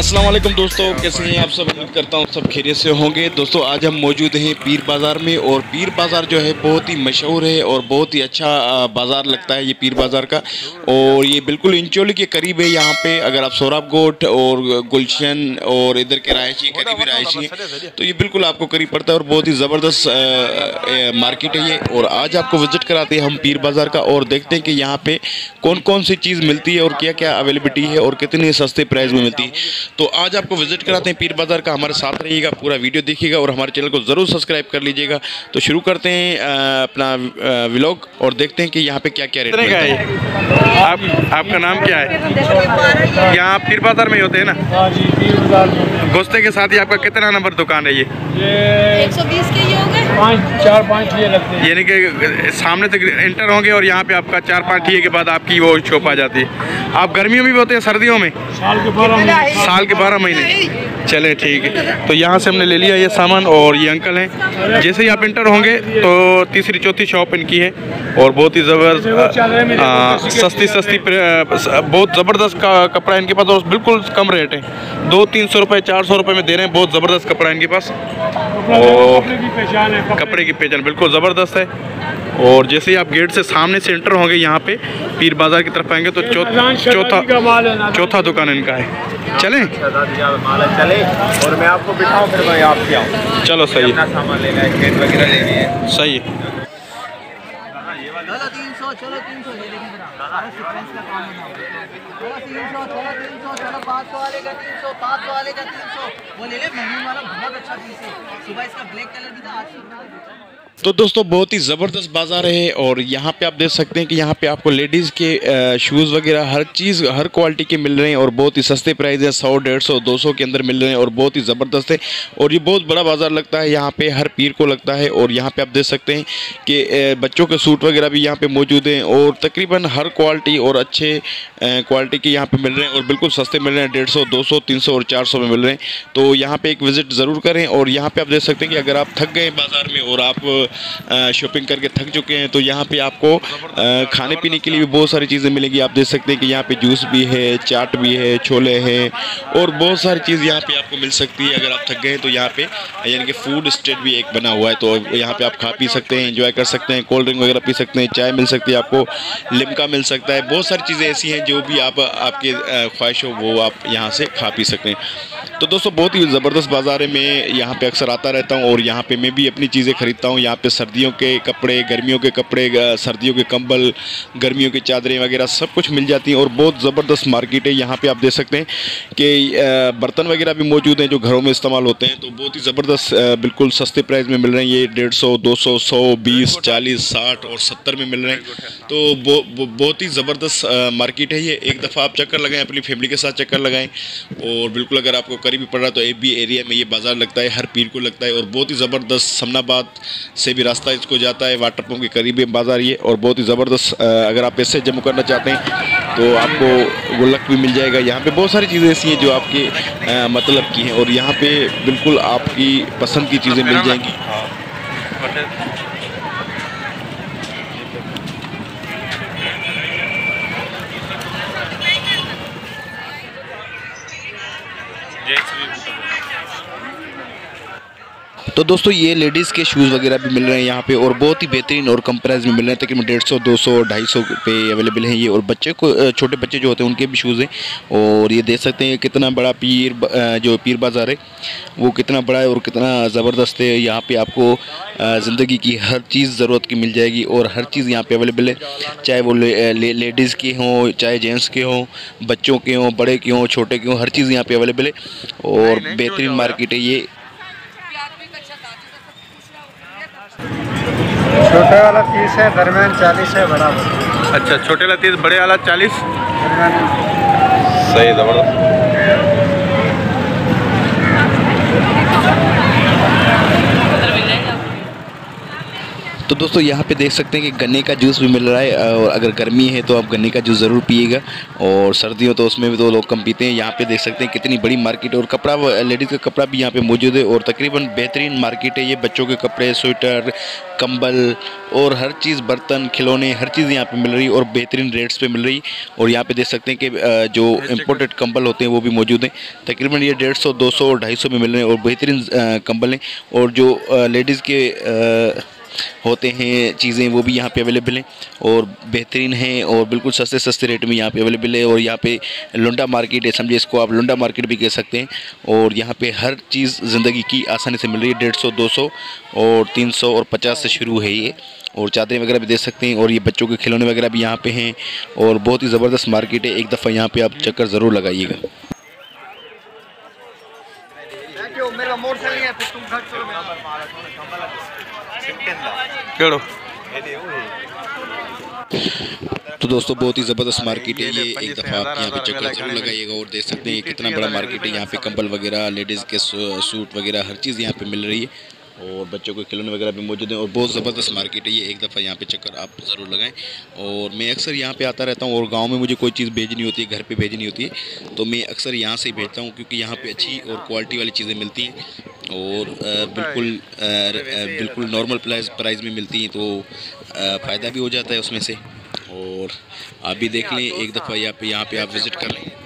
अस्सलाम वालेकुम दोस्तों, कैसे हैं आप सब। उम्मीद करता हूँ सब खैरियत से होंगे। दोस्तों आज हम मौजूद हैं पीर बाज़ार में, और पीर बाज़ार जो है बहुत ही मशहूर है और बहुत ही अच्छा बाज़ार लगता है ये पीर बाज़ार का। और ये बिल्कुल इंचोली के करीब है। यहाँ पे अगर आप सोराब गोट और गुलशन और इधर के रहायशी करीबी रहायशी हैं तो ये बिल्कुल आपको करीब पड़ता है और बहुत ही ज़बरदस्त मार्केट है ये। और आज आपको विज़िट कराते हैं हम पीर बाज़ार का और देखते हैं कि यहाँ पे कौन कौन सी चीज़ मिलती है और क्या क्या अवेलेबिलिटी है और कितने सस्ते प्राइस में मिलती है। तो आज आपको विजिट कराते हैं पीर बाज़ार का। हमारे साथ रहिएगा, पूरा वीडियो देखिएगा और हमारे चैनल को ज़रूर सब्सक्राइब कर लीजिएगा। तो शुरू करते हैं अपना व्लॉग और देखते हैं कि यहाँ पे क्या क्या रेट मिलता है। आपका नाम क्या है? यहाँ पीर बाज़ार में ही होते हैं ना? गोश्ते के साथ ही आपका कितना नंबर दुकान है ये? 120 के ये हो गए, 4-5 ये लगते हैं। यानी कि सामने तक इंटर होंगे और यहाँ पे आपका 4-5 ठिए के बाद आपकी वो शॉप आ जाती है। आप गर्मियों में भी होते हैं सर्दियों में? साल के 12 महीने। चले ठीक है। तो यहाँ से हमने ले लिया ये सामान और ये अंकल हैं। जैसे ही आप इंटर होंगे तो तीसरी चौथी शॉप इनकी है और बहुत ही ज़बरदस्त सस्ती बहुत ज़बरदस्त कपड़ा इनके पास और बिल्कुल कम रेट है। 200-300 रुपये 400 रुपये में दे रहे हैं। बहुत ज़बरदस्त कपड़ा इनके पास और कपड़े की पहचान बिल्कुल ज़बरदस्त है। और जैसे ही आप गेट से सामने से एंटर होंगे यहाँ पे पीर बाज़ार की तरफ आएंगे तो चौथा दुकान इनका है। चलें चले और मैं आपको बिठाऊं, फिर मैं आपके आऊँ। चलो सही है, सामान लेना है, खेत वगैरह लेनी है। सही है। चलो 300, चलो 300 ये देखिए जरा, सीक्वेंस का काम है। चलो 300, चलो 300, चलो 500 वाले का 300, 500 वाले का 300। वो ले ले, महंगी वाला बहुत अच्छा पीस है। सुबह इसका ब्लैक कलर भी था, आज तो दोस्तों बहुत ही ज़बरदस्त बाज़ार है और यहाँ पे आप देख सकते हैं कि यहाँ पे आपको लेडीज़ के शूज़ वगैरह हर चीज़ हर क्वालिटी के मिल रहे हैं और बहुत ही सस्ते प्राइस है। 100, 150, 200 के अंदर मिल रहे हैं और बहुत ही ज़बरदस्त है। और ये बहुत बड़ा बाज़ार लगता है यहाँ पे, हर पीर को लगता है। और यहाँ पे आप देख सकते हैं कि बच्चों के सूट वगैरह भी यहाँ पे मौजूद हैं और तकरीबन हर क्वालिटी और अच्छे क्वालिटी के यहाँ पे मिल रहे हैं और बिल्कुल सस्ते मिल रहे हैं। 150, 200, 300 और 400 में मिल रहे हैं। तो यहाँ पे एक विज़िट ज़रूर करें। और यहाँ पे आप देख सकते हैं कि अगर आप थक गए बाज़ार में और आप शॉपिंग करके थक चुके हैं तो यहाँ पे आपको खाने पीने के लिए भी बहुत सारी चीज़ें मिलेंगी। आप देख सकते हैं कि यहाँ पे जूस भी है, चाट भी है, छोले हैं और बहुत सारी चीज़ यहाँ पे आपको मिल सकती है। अगर आप थक गए तो यहाँ पे यानी कि फूड स्ट्रीट भी एक बना हुआ है, तो यहाँ पे आप खा पी सकते हैं, एंजॉय कर सकते हैं, कोल्ड ड्रिंक वगैरह पी सकते हैं, चाय मिल सकती है, आपको लिमका मिल सकता है। बहुत सारी चीज़ें ऐसी हैं जो भी आपके ख्वाहिश हो वो आप यहाँ से खा पी सकते हैं। तो दोस्तों बहुत ही ज़बरदस्त बाज़ार है। मैं यहाँ पे अक्सर आता रहता हूँ और यहाँ पे मैं भी अपनी चीज़ें ख़रीदता हूँ। यहाँ पे सर्दियों के कपड़े, गर्मियों के कपड़े, सर्दियों के कंबल, गर्मियों की चादरें वगैरह सब कुछ मिल जाती हैं और बहुत ज़बरदस्त मार्केट है। यहाँ पे आप देख सकते हैं कि बर्तन वगैरह भी मौजूद हैं जो घरों में इस्तेमाल होते हैं। तो बहुत ही ज़बरदस्त बिल्कुल सस्ते प्राइस में मिल रहे हैं। ये 150, 200, 100, 20, 40, 60 और 70 में मिल रहे हैं। तो बहुत ही ज़बरदस्त मार्केट है ये। एक दफ़ा आप चक्कर लगाएं, अपनी फैमिली के साथ चक्कर लगाएं और बिल्कुल अगर आपको करीबी पड़ रहा तो AB एरिया में ये बाज़ार लगता है, हर पीर को लगता है और बहुत ही ज़बरदस्त समनाबाद से भी रास्ता इसको जाता है। वाटर पंप के करीब है बाज़ार ये और बहुत ही ज़बरदस्त। अगर आप पैसे जमा करना चाहते हैं तो आपको गुल्लक भी मिल जाएगा। यहाँ पे बहुत सारी चीज़ें ऐसी हैं जो आपके मतलब की हैं और यहाँ पे बिल्कुल आपकी पसंद की चीज़ें मिल जाएंगी। तो दोस्तों ये लेडीज़ के शूज़ वगैरह भी मिल रहे हैं यहाँ पे और बहुत ही बेहतरीन और कम प्राइस में मिल रहे हैं। तकरीबन 150, 200, 250 पे अवेलेबल हैं ये। और बच्चे को छोटे बच्चे जो होते हैं उनके भी शूज़ हैं। और ये देख सकते हैं कितना बड़ा जो पीर बाज़ार है वो कितना बड़ा है और कितना ज़बरदस्त है। यहाँ पे आपको ज़िंदगी की हर चीज़ ज़रूरत की मिल जाएगी और हर चीज़ यहाँ पे अवेलेबल है, चाहे वो लेडीज़ के हों, चाहे जेंट्स के हों, बच्चों के हों, बड़े के हों, छोटे के हों, हर चीज़ यहाँ पे अवेलेबल है और बेहतरीन मार्केट है ये। छोटे वाला 30 है, दरमियान 40 है, बड़ा। अच्छा, छोटे वाला 30, बड़े वाला 40। सही, ज़बरदस्त। तो दोस्तों यहाँ पे देख सकते हैं कि गन्ने का जूस भी मिल रहा है, और अगर गर्मी है तो आप गन्ने का जूस ज़रूर पिएगा, और सर्दियों तो उसमें भी तो लोग कम पीते हैं। यहाँ पे देख सकते हैं कितनी बड़ी मार्केट है, और कपड़ा, लेडीज़ का कपड़ा भी यहाँ पे मौजूद है, और तकरीबन बेहतरीन मार्केट है ये। बच्चों के कपड़े, स्वेटर, कंबल और हर चीज़, बर्तन, खिलौने, हर चीज़ यहाँ पे मिल रही है और बेहतरीन रेट्स पे मिल रही है। और यहाँ पे देख सकते हैं कि जो इम्पोर्टेड कंबल होते हैं वो भी मौजूद हैं। तकरीबन ये 150, 200 और 250 में मिल रहे हैं, और बेहतरीन कंबल हैं। और जो लेडीज़ के होते हैं चीज़ें, वो भी यहाँ पे अवेलेबल हैं और बेहतरीन हैं, और बिल्कुल सस्ते सस्ते रेट में यहाँ पे अवेलेबल है। और यहाँ पे लुंडा मार्केट है, समझिए इसको आप लुंडा मार्केट भी कह सकते हैं। और यहाँ पे हर चीज़ ज़िंदगी की आसानी से मिल रही है। 150, 200 और 300 और 50 से शुरू है ये। और चादरें वगैरह भी देख सकते हैं, और ये बच्चों के खिलौने वगैरह भी यहाँ पे हैं, और बहुत ही ज़बरदस्त मार्केट है। एक दफ़ा यहाँ पे आप चक्कर ज़रूर लगाइएगा। तो दोस्तों बहुत ही ज़बरदस्त मार्केट है ये, एक दफ़ा आप यहाँ पे चक्कर ज़रूर लगाइएगा। और देख सकते हैं कितना बड़ा मार्केट है। यहाँ पे कंबल वगैरह, लेडीज़ के सूट वगैरह हर चीज़ यहाँ पे मिल रही है, और बच्चों के खिलौने वगैरह भी मौजूद हैं, और बहुत ज़बरदस्त मार्केट है ये। एक दफ़ा यहाँ पे चक्कर आप ज़रूर लगाएं। और मैं अक्सर यहाँ पे आता रहता हूँ, और गांव में मुझे कोई चीज़ भेजनी होती है, घर पे भेजनी होती है, तो मैं अक्सर यहाँ से ही भेजता हूँ, क्योंकि यहाँ पे अच्छी और क्वालिटी वाली चीज़ें मिलती हैं, और बिल्कुल नॉर्मल प्राइस में मिलती हैं, तो फ़ायदा भी हो जाता है उसमें से। और आप भी देख लें, एक दफ़ा यहाँ पे आप विज़िट कर लें।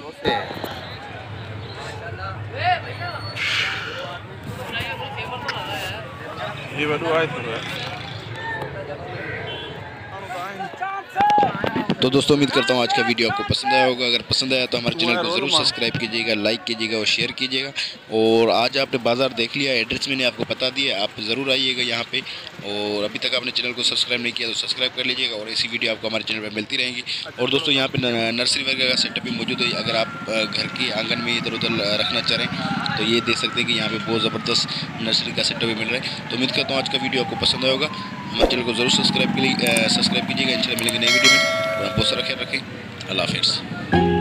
तो दोस्तों उम्मीद करता हूँ आज का वीडियो आपको पसंद आया होगा। अगर पसंद आया तो हमारे चैनल को ज़रूर सब्सक्राइब कीजिएगा, लाइक कीजिएगा और शेयर कीजिएगा। और आज आपने बाज़ार देख लिया, एड्रेस मैंने आपको बता दिया, आप ज़रूर आइएगा यहाँ पे। और अभी तक आपने चैनल को सब्सक्राइब नहीं किया तो सब्सक्राइब कर लीजिएगा, और ऐसी वीडियो आपको हमारे चैनल पर मिलती रहेंगी। और दोस्तों यहाँ पर नर्सरी वगैरह का सेटअप भी मौजूद है। अगर आप घर के आंगन में इधर उधर रखना चाह रहे हैं तो ये देख सकते हैं कि यहाँ पर बहुत ज़बरदस्त नर्सरी का सेटअप भी मिल रहा है। तो उम्मीद करता हूँ आज का वीडियो आपको पसंद आया होगा। हमारे चैनल को ज़रूर सब्सक्राइब कीजिएगा। इंशाल्लाह मिलेंगे नई वीडियो में। और बहुत सारा ख्याल रखें। अल्लाह हाफ़िज़।